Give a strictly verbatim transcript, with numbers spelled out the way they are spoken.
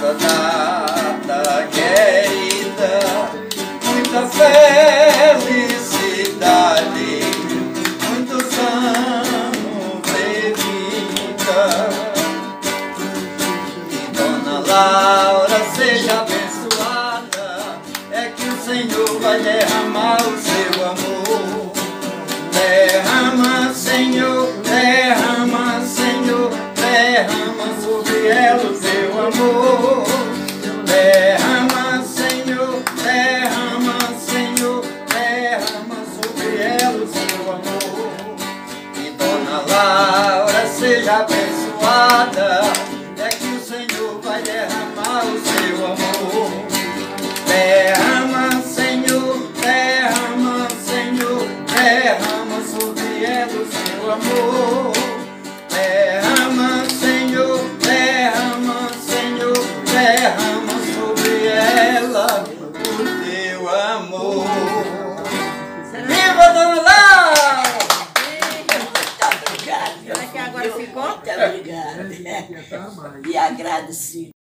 nessa data querida, muita felicidade, muitos anos de vida. Que Dona Laura seja abençoada, é que o Senhor vai derramar o seu amor. Derrama, Senhor, derrama, Senhor, derrama sobre ela o seu amor. Derrama, Senhor, derrama, Senhor, derrama sobre ela o seu amor. Que Dona Laura seja abençoada, é que o Senhor vai derramar o seu amor. Derrama, Senhor, derrama, Senhor, derrama sobre ela o seu amor. Derrama, Senhor, derrama, Senhor, derrama sobre ela o teu amor. Viva Dona Laura! Muito obrigada. Será que agora ficou? Muito obrigada. E agradecido.